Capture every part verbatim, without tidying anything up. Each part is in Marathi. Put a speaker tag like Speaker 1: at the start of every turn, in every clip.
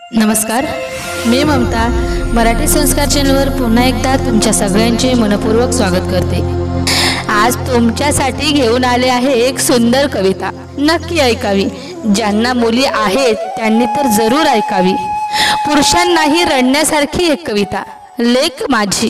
Speaker 1: नमस्कार, मी ममता मराठी संस्कार चॅनलवर पुन्हा एकदा तुमच्या सगळ्यांचे मनपूर्वक स्वागत करते। आज तुमच्यासाठी घेऊन आले आहे एक सुंदर कविता, नक्की ऐकावी। ज्यांना मुली आहेत त्यांनी तर जरूर ऐकावी। पुरुषांनाही रडण्यासारखी एक कविता, लेक माझी।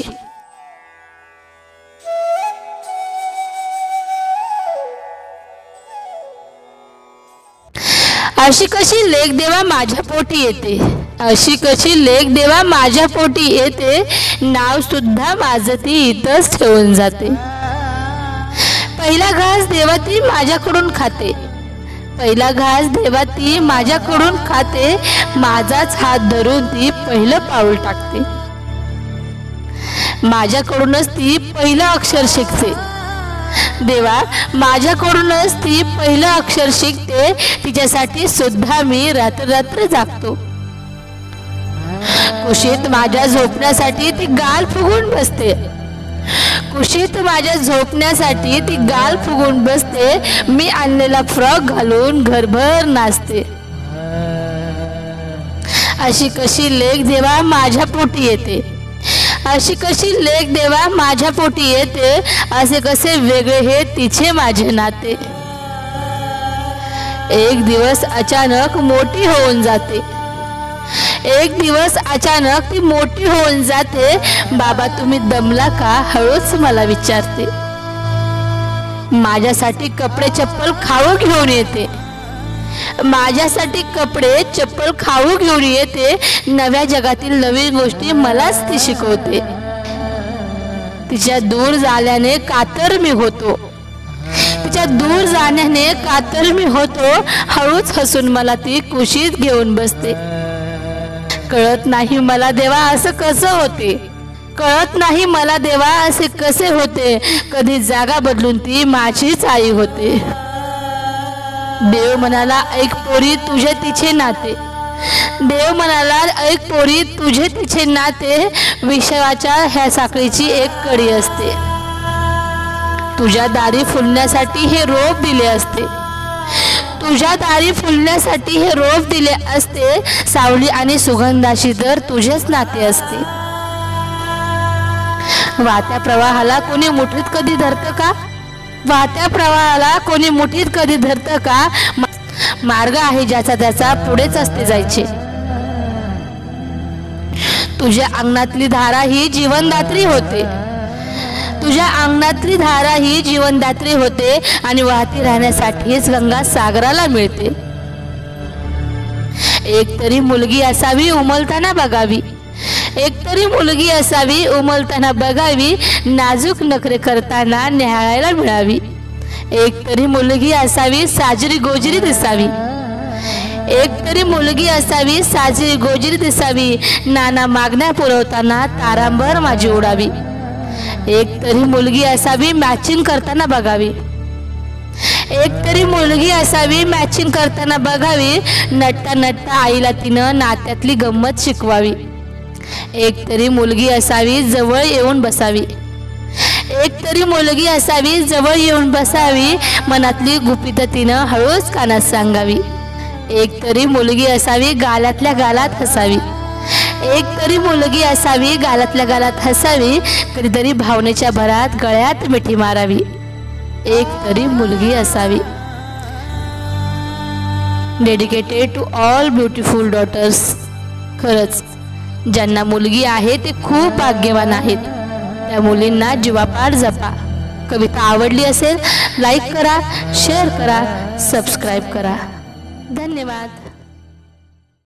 Speaker 1: अशी कशी लेक देवा माझ्या पोटी येते, अशी कशी लेक देवा माझ्या पोटी येते, नाव सुद्धा माझं ती इथंच ठेवून जाते। पहिला घास देवा ती माझ्याकडून खाते, पहिला घास देवा ती माझ्याकडून खाते, माझाच हात धरून ती पहिलं पाऊल टाकते। माझ्याकडूनच ती पहिलं अक्षर शिकते, देवा माझ्याकडूनच ती पहिलं अक्षर शिकते, तिच्यासाठी सुद्धा मी रात्र रात्र जागतो। कुशीत माझ्या झोपण्यासाठी ती गाल फुगून बसते, कुशीत माझ्या झोपण्यासाठी ती गाल फुगून बसते, मी आणलेला फ्रॉक घालून घरभर नाचते। अशी कशी लेक देवा माझ्या पोटी येते, अशी कशी लेक देवा माझ्या पोटी येते, असे कसे वेगळे हे तिचे माझे नाते। एक दिवस अचानक मोठी होऊन जाते, एक दिवस अचानक ती मोठी होऊन जाते, बाबा तुम्ही दमला का हळूच मला विचारते। माझ्यासाठी कपडे चप्पल खाऊ घेऊन येते, माझ्यासाठी कपडे चप्पल खाऊ घेऊन येते, नव्या जगातील नवीन गोष्टी मलाच ती शिकवते। तिच्या दूर झाल्याने कातर मी होतो, तिच्या दूर जाण्याने कातर मी होतो, हळूच हसून मला ती कुशीत घेऊन बसते। कळत नाही मला देवा असं कसं होते, कळत नाही मला देवा असे कसे होते, कधी जागा बदलून ती माझीच आई होते। देव म्हणाला ऐक पोरी तुझे तिचे नाते, देव म्हणाला ऐक पोरी तुझे तिचे नाते, विश्वाच्या ह्या साखळीची एक कडी असते। तुझ्या दारी फुलण्यासाठी हे रोप दिले असते, तुझ्या दारी फुलण्यासाठी हे रोप दिले असते, सावली आणि सुगंधाशी तर तुझेच नाते असते। वाहत्या प्रवाहाला कोणी मुठीत कधी धरतं का, वाहत्या प्रवाहाला कोणी मुठीत कधी धरतं का, मार्ग आहे ज्याचा त्याचा पुढेच असते जायचे। तुझ्या अंगणातली धारा ही जीवनदात्री होते, तुझ्या अंगणातली धारा ही जीवनदात्री होते, आणि वाहती राहण्यासाठीच गंगा सागराला मिळते। एक तरी मुलगी असावी उमलताना बघावी, एक तरी मुलगी असावी उमलताना बघावी, नाजूक नखरे करताना न्याहाळायला मिळावी। एक तरी मुलगी असावी साजरी गोजरी दिसावी, एक तरी मुलगी असावी साजरी गोजरी दिसावी, नाना मागण्या पुरवताना तारांबर माझी उडावी। एक तरी मुलगी असावी मॅचिंग करताना बघावी, एक तरी मुलगी असावी मॅचिंग करताना बघावी, नटता नटता आईला तिनं नात्यातली गंमत शिकवावी। एक तरी मुलगी असावी जवळ येऊन बसावी, एक तरी मुलगी असावी जवळ येऊन बसावी, मनातली गुपित तिनं हळूच कानात सांगावी। एक तरी मुलगी असावी गालातल्या गालात हसावी, एक तरी मुलगी असावी गालातल्या गालात हसावी, कधीतरी भावनेच्या भरात गळ्यात मिठी मारावी। एक तरी मुलगी असावी। Dedicated to all beautiful daughters. खरंच ज्यांना मुलगी आहे ते खूप भाग्यवान आहेत, त्या मुलींना जीवापाड जपा। कविता आवडली असेल लाईक करा, शेअर करा, सबस्क्राईब करा। धन्यवाद।